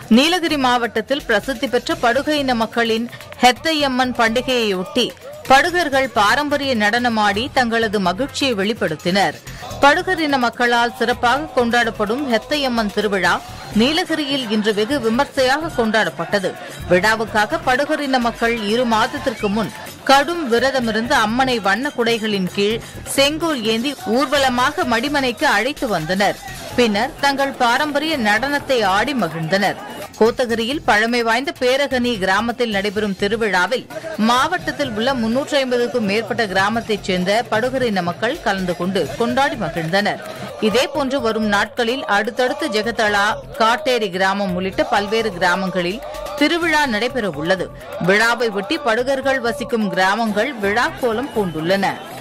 நீலகிரி மாவட்டத்தில் பிரசித்தி பெற்ற படுகை இன மக்களின் ஹெத்தையம்மன் பண்டிகையையொட்டி படுகர்கள் பாரம்பரிய நடனமாடி தங்களது மகிழ்ச்சியை வெளிப்படுத்தினர். படுகர் இன மக்களால் சிறப்பாக கொண்டாடப்படும் ஹெத்தையம்மன் திருவிழா நீலகிரியில் இன்று வெகு விமர்சையாக கொண்டாடப்பட்டது. விழாவுக்காக படுகர் இன மக்கள் 2 மாதத்திற்கு முன் கடும் விரதமிருந்து அம்மனை வண்ண குடைகளின் கீழ் செங்கோல் ஏந்தி ஊர்வலமாக மடிமனைக்கு அழைத்து வந்தனர். பின்னர் தங்கள் பாரம்பரிய நடனத்தை ஆடி மகிழ்ந்தனர். கோத்தகிரியில் பழமை வாய்ந்த பேரகனி கிராமத்தில் நடைபெறும் திருவிழாவில் மாவட்டத்தில் உள்ள 350க்கும் மேற்பட்ட கிராமத்தைச் சேர்ந்த படுகர் இன மக்கள் கலந்து கொண்டு கொண்டாடி மகிழ்ந்தனர். இதேபோன்று வரும் நாட்களில் அடுத்தடுத்து ஜெகதளா, காட்டேரி கிராமம் உள்ளிட்ட பல்வேறு கிராமங்களில் திருவிழா நடைபெற உள்ளது. விழாவை ஒட்டி படுகர்கள் வசிக்கும் கிராமங்கள் விழா கோலம் பூண்டுள்ளன.